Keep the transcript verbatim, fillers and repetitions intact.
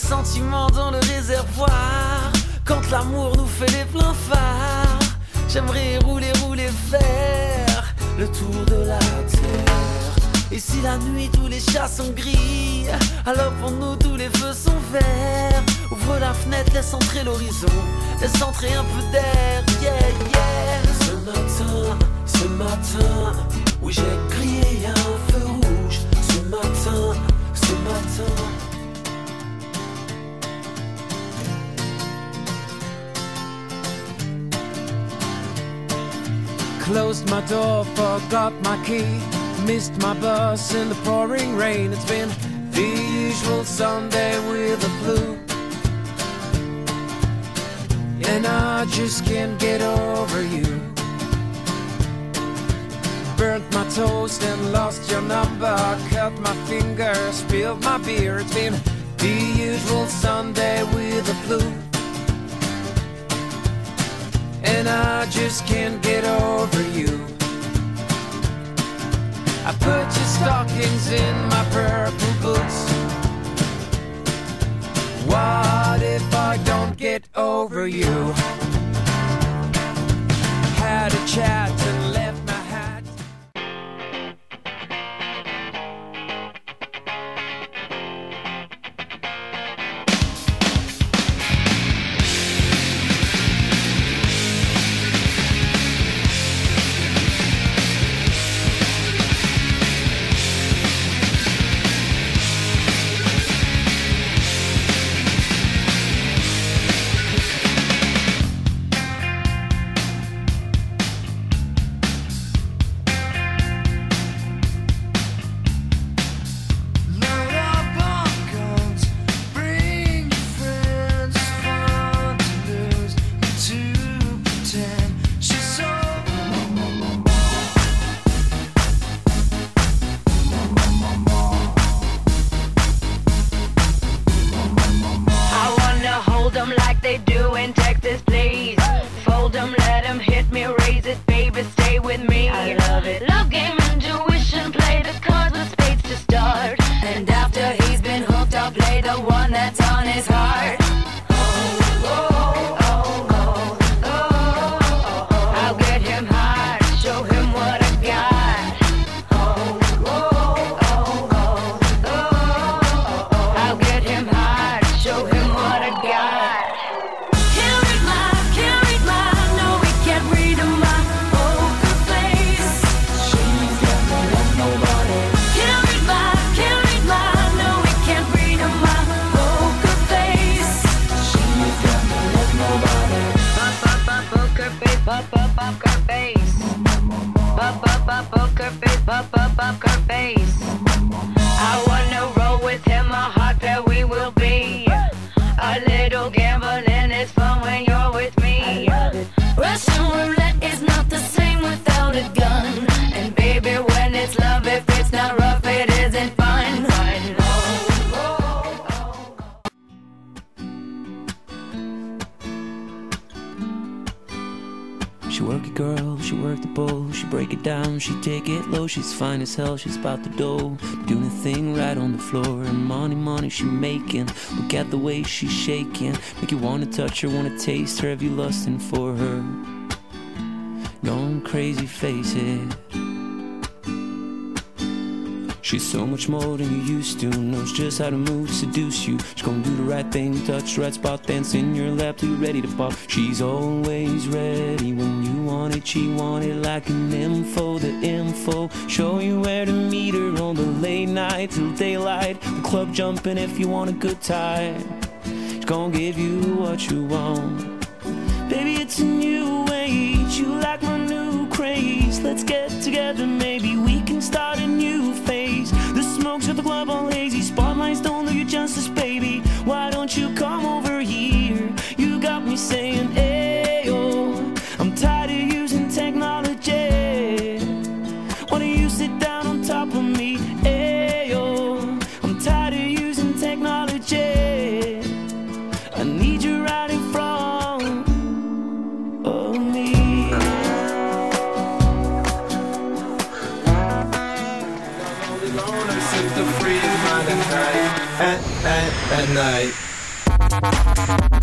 sentiments dans le réservoir. Quand l'amour nous fait les pleins phares, j'aimerais rouler, rouler, faire le tour de la terre. Et si la nuit tous les chats sont gris, alors pour nous tous les feux sont verts. Ouvre la fenêtre, laisse entrer l'horizon, laisse entrer un peu d'air, yeah, yeah. Ce matin, ce matin, oui j'ai crié un feu rouge. Ce matin, ce matin. Closed my door, forgot my key, missed my bus in the pouring rain. It's been the usual Sunday with the flu, and I just can't get over you. Burnt my toast and lost your number, cut my finger, spilled my beer. It's been the usual Sunday with the flu, and I just can't get over you. I put your stockings in my purple boots. What if I don't get over you? Had a chat and left my hat. Like they do in Texas, please. Fold them, let them hit me, raise it, baby, stay with me. I love it. Love game, intuition, play the cards with spades to start. And after he's been hooked, I'll play the one that's on his heart. Oh, oh, oh, oh, oh, oh, oh. I'll get him hard, show him what I got. Oh, oh, oh, oh, oh, oh, oh. I'll get him hard, show him what I got. Pop up up her face, pop up up poker face, pop up up her face. I wanna roll with him, a hot pair we will be. A little gambling is fun when you're with me. Russian roulette is not the same without a gun. And baby, when it's love, if it's not rough, it isn't fun. She work it, girl, she work the bowl. She break it down, she take it low. She's fine as hell, she's about the dough. Doing a thing right on the floor. And money, money she making. Look at the way she's shaking. Make you wanna touch her, wanna taste her. Have you lusting for her? Going crazy, face it. She's so much more than you used to. Knows just how to move, seduce you. She's gonna do the right thing, touch the right spot, dance in your lap till you're ready to pop. She's always ready when you want it. She want it like an info, the info. Show you where to meet her on the late night till daylight. The club jumping if you want a good time. She's gonna give you what you want. Baby, it's a new age. You like my new craze. Let's get together, maybe we can start a new phase. The smoke's got the club all hazy. Spotlights don't do you justice, baby. Why don't you come over here? You got me saying, ayo. I'm tired of using technology. Why don't you sit down on top of me? Ayo. I'm tired of using technology. I need you right in front of me. At, at, at night. Thank